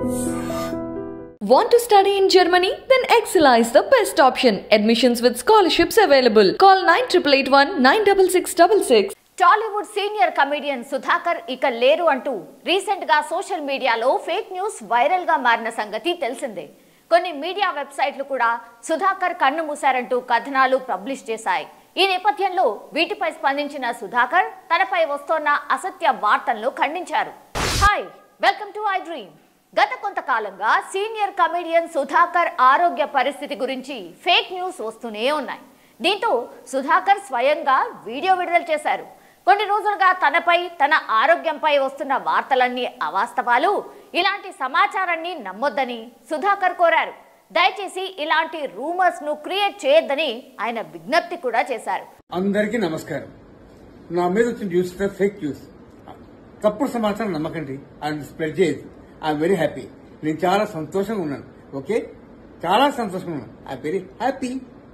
Want to study in Germany? Then Excella is the best option. Admissions with scholarships available. Call 9881 96666. Tollywood senior comedian Sudhakar ఇక లేరు అంటూ recent గా social మీడియాలో fake news viral గా మారిన సంగతి తెలిసిందే. కొన్ని మీడియా వెబ్సైట్లు కూడా సుధాకర్ కన్ను మూశారంటూ కథనాలు పబ్లిష్ చేశాయి. ఈ నేపథ్యంలో వీటిపై స్పందించిన సుధాకర్ తనపై వస్తోన్న అసత్య వార్తలను ఖండించారు. Hi, welcome to iDream. గత కొంతకాలంగా సీనియర్ కమెడియన్ సుధాకర్ ఆరోగ్య పరిస్థితి గురించి ఫేక్ న్యూస్ వస్తూనే ఉన్నాయి. దీంతో సుధాకర్ స్వయంగా వీడియో విడుదల చేశారు. కొన్ని రోజులుగా తనపై, తన ఆరోగ్యంపై వస్తున్న వార్తలన్నీ అవాస్తవాలు, ఇలాంటి సమాచారాన్ని నమ్మొద్దని సుధాకర్ కోరారు. దయచేసి ఇలాంటి రూమర్స్ ను క్రియేట్ చేయొద్దని ఆయన విజ్ఞప్తి కూడా చేశారు. అందరికీ నమస్కారం. నా మీద వచ్చిన న్యూస్ ఫేక్ న్యూస్, తప్పుడు సమాచారం నమ్మకండి అండ్ స్ప్రెడ్ చేయదు. I'm very happy. నేను చాలా సంతోషంగా ఉన్నాను. ఓకే, చాలా సంతోషంగా ఉన్నాను. I'm very happy.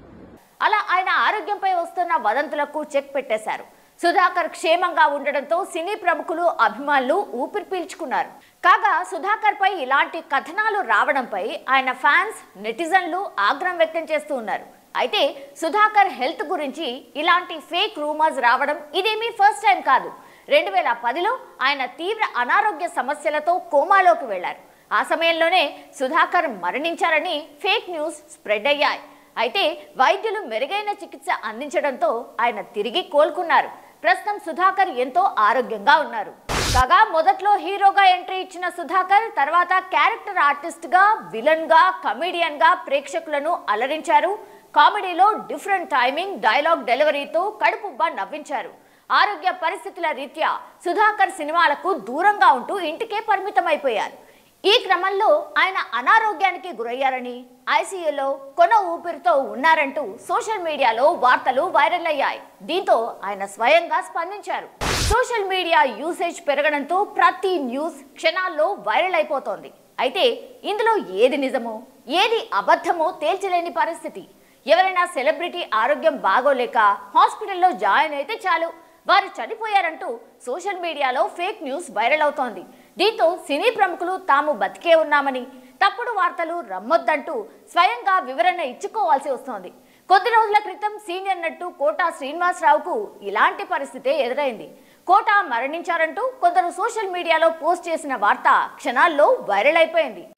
అలా ఆయన ఆరోగ్యంపై వస్తున్న వదంతులకు చెక్ పెట్టేశారు. సుధాకర్ క్షేమంగా ఉండడంతో సినీ ప్రముఖులు, అభిమానులు ఊపిరి పీల్చుకున్నారు. కాగా సుధాకర్ పై ఇలాంటి కథనాలు రావడంపై ఆయన ఫ్యాన్స్, నెటిజన్లు ఆగ్రహం వ్యక్తం చేస్తూ ఉన్నారు. అయితే సుధాకర్ హెల్త్ గురించి ఇలాంటి ఫేక్ రూమర్స్ రావడం ఇదేమీ ఫస్ట్ టైం కాదు. 2010లో ఆయన తీవ్ర అనారోగ్య సమస్యలతో కోమాలోకి వెళ్లారు. ఆ సమయంలోనే సుధాకర్ మరణించారని ఫేక్ న్యూస్ స్ప్రెడ్ అయ్యాయి. అయితే వైద్యులు మెరుగైన చికిత్స అందించడంతో ఆయన తిరిగి కోలుకున్నారు. ప్రస్తుతం సుధాకర్ ఎంతో ఆరోగ్యంగా ఉన్నారు. కాగా మొదట్లో హీరోగా ఎంట్రీ ఇచ్చిన సుధాకర్ తర్వాత క్యారెక్టర్ ఆర్టిస్ట్ గా, విలన్ గా, కమెడియన్ గా ప్రేక్షకులను అలరించారు. కామెడీలో డిఫరెంట్ టైమింగ్, డైలాగ్ డెలివరీతో కడుపుబ్బా నవ్వించారు. ఆరోగ్య పరిస్థితుల రీత్యా సుధాకర్ సినిమాలకు దూరంగా ఉంటూ ఇంటికే పరిమితమైపోయారు. ఈ క్రమంలో ఆయన అనారోగ్యానికి గురయ్యారని, ఐసీయూలో కొన ఊపిరితో ఉన్నారంటూ సోషల్ మీడియాలో వార్తలు వైరల్ అయ్యాయి. దీంతో ఆయన స్వయంగా స్పందించారు. సోషల్ మీడియా యూసేజ్ పెరగడంతో ప్రతి న్యూస్ క్షణాల్లో వైరల్ అయిపోతోంది. అయితే ఇందులో ఏది నిజమో, ఏది అబద్ధమో తేల్చలేని పరిస్థితి. ఎవరైనా సెలబ్రిటీ ఆరోగ్యం బాగోలేక హాస్పిటల్లో జాయిన్ అయితే చాలు, వారు చనిపోయారంటూ సోషల్ మీడియాలో ఫేక్ న్యూస్ వైరల్ అవుతోంది. దీంతో సినీ ప్రముఖులు తాము బతికే ఉన్నామని, తప్పుడు వార్తలు రమ్మొద్దంటూ స్వయంగా వివరణ ఇచ్చుకోవాల్సి వస్తోంది. కొద్ది రోజుల క్రితం సీనియర్ నటు కోటా శ్రీనివాసరావుకు ఇలాంటి పరిస్థితే ఎదురైంది. కోటా మరణించారంటూ కొందరు సోషల్ మీడియాలో పోస్ట్ చేసిన వార్త క్షణాల్లో వైరల్ అయిపోయింది.